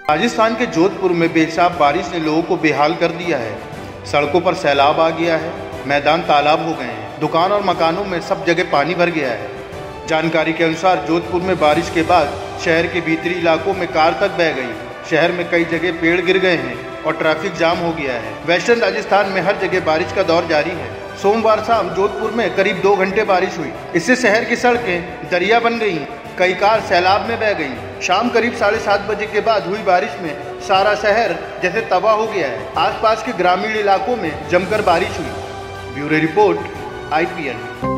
राजस्थान के जोधपुर में बेहिसाब बारिश ने लोगों को बेहाल कर दिया है। सड़कों पर सैलाब आ गया है, मैदान तालाब हो गए हैं, दुकान और मकानों में सब जगह पानी भर गया है। जानकारी के अनुसार जोधपुर में बारिश के बाद शहर के भीतरी इलाकों में कार तक बह गई। शहर में कई जगह पेड़ गिर गए हैं और ट्रैफिक जाम हो गया है। वेस्टर्न राजस्थान में हर जगह बारिश का दौर जारी है। सोमवार शाम जोधपुर में करीब 2 घंटे बारिश हुई। इससे शहर की सड़कें दरिया बन गई, कई कार सैलाब में बह गई। शाम करीब 7:30 बजे के बाद हुई बारिश में सारा शहर जैसे तबाह हो गया है। आसपास के ग्रामीण इलाकों में जमकर बारिश हुई। Bureau report, IPN।